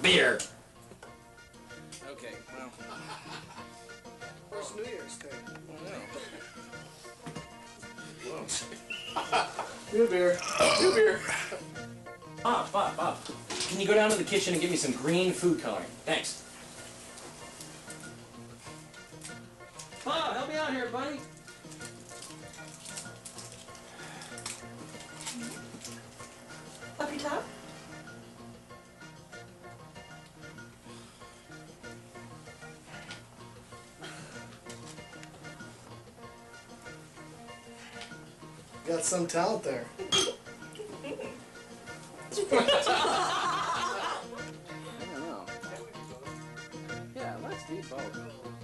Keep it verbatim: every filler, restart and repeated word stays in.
beer. Okay, well. First New Year's thing. Whoa. New beer. New beer. Bob, Bob, Bob. Can you go down to the kitchen and give me some green food coloring? Thanks. Bob, help me out here, buddy. Puppy top? Got some talent there. I don't know. Yeah, let's do both.